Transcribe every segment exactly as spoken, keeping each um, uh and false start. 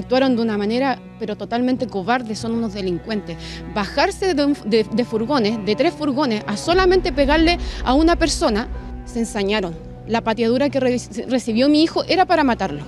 actuaron de una manera pero totalmente cobarde, son unos delincuentes. Bajarse de, de, de furgones, de tres furgones, a solamente pegarle a una persona, se ensañaron. La pateadura que re, recibió mi hijo era para matarlo.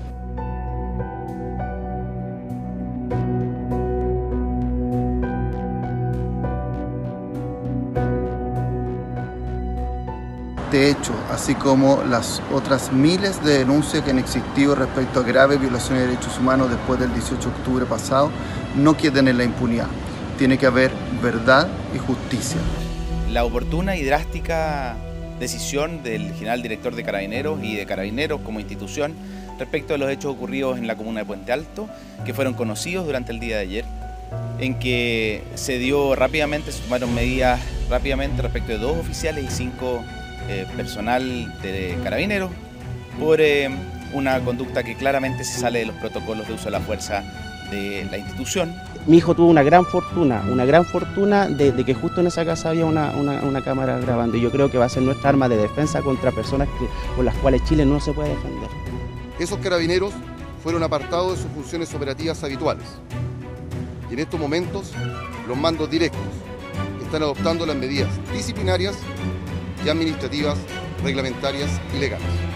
Este hecho, así como las otras miles de denuncias que han existido respecto a graves violaciones de derechos humanos después del dieciocho de octubre pasado, no queden en la impunidad. Tiene que haber verdad y justicia. La oportuna y drástica decisión del general director de Carabineros y de Carabineros como institución respecto a los hechos ocurridos en la comuna de Puente Alto, que fueron conocidos durante el día de ayer, en que se dio rápidamente, se tomaron medidas rápidamente respecto de dos oficiales y cinco Eh, personal de Carabineros por eh, una conducta que claramente se sale de los protocolos de uso de la fuerza de la institución. Mi hijo tuvo una gran fortuna, una gran fortuna de, de que justo en esa casa había una, una, una cámara grabando, y yo creo que va a ser nuestra arma de defensa contra personas que, con las cuales Chile no se puede defender. Esos carabineros fueron apartados de sus funciones operativas habituales y en estos momentos los mandos directos están adoptando las medidas disciplinarias y administrativas, reglamentarias y legales.